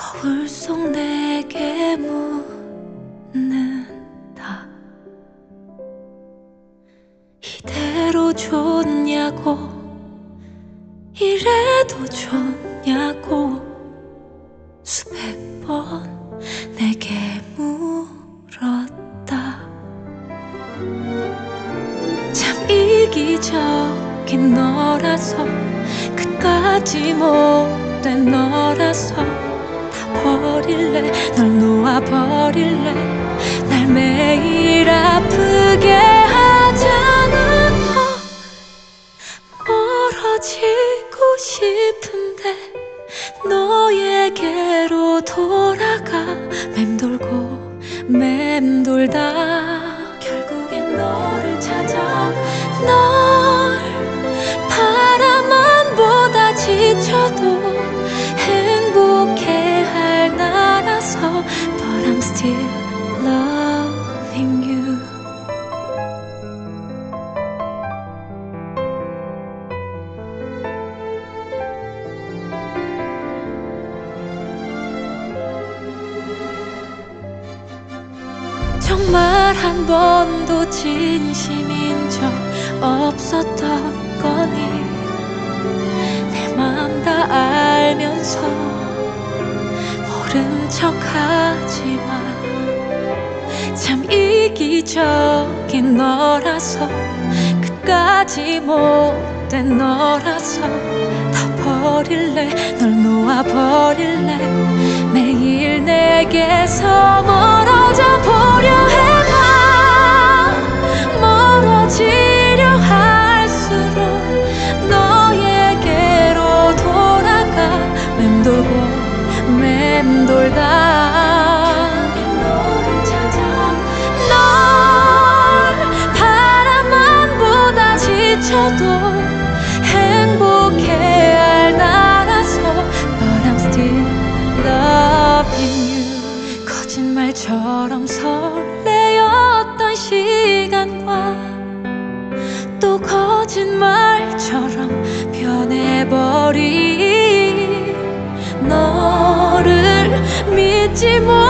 거울 속 내게 묻는다. 이대로 좋냐고, 이래도 좋냐고 수백 번 내게 물었다. 참 이기적인 너라서, 끝까지 못된 너라서 다 버릴래, 널 놓아버릴래. 날 매일 아프게 하잖아. 멀어지고 싶은데 너에게로 돌아가. 맴돌고 맴돌다 결국엔 너를 찾아. 널 바라만보다 지쳐도 행복해할 나라서. But I'm still loving you. 정말 한 번도 진심인 적 없었던 거니. 내 맘 다 알면서 모른 척 하지마. 참 이기적인 너라서, 끝까지 못된 너라서 다 버릴래, 널 놓아버릴래. 매일 내게서 멀어져 보려 해봐. 멀어지려 할수록 너에게로 돌아가. 맴돌고 맴돌다 너를 찾아. 널 바라만보다 지쳐도 행복해할 나라서. But I'm still loving you. 거짓말처럼 설레었던 시간과 또 거짓말처럼 변해버린 너를 믿지 못